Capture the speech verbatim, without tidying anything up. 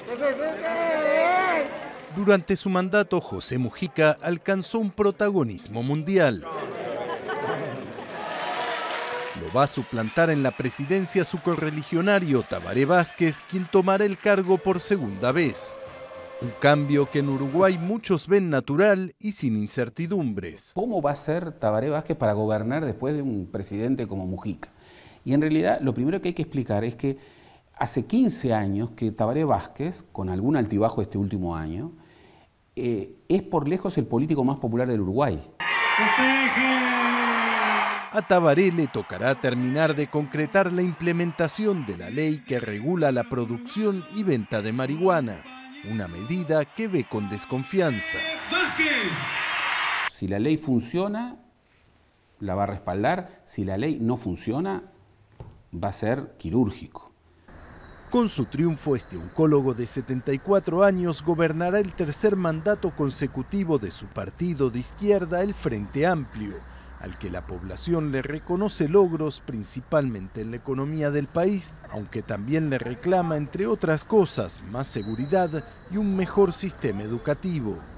Durante su mandato, José Mujica alcanzó un protagonismo mundial. Lo va a suplantar en la presidencia su correligionario Tabaré Vázquez, quien tomará el cargo por segunda vez. Un cambio que en Uruguay muchos ven natural y sin incertidumbres. ¿Cómo va a ser Tabaré Vázquez para gobernar después de un presidente como Mujica? Y en realidad lo primero que hay que explicar es que hace quince años que Tabaré Vázquez, con algún altibajo este último año, eh, es por lejos el político más popular del Uruguay. A Tabaré le tocará terminar de concretar la implementación de la ley que regula la producción y venta de marihuana, una medida que ve con desconfianza. Si la ley funciona, la va a respaldar. Si la ley no funciona, va a ser quirúrgico. Con su triunfo, este oncólogo de setenta y cuatro años gobernará el tercer mandato consecutivo de su partido de izquierda, el Frente Amplio, al que la población le reconoce logros principalmente en la economía del país, aunque también le reclama, entre otras cosas, más seguridad y un mejor sistema educativo.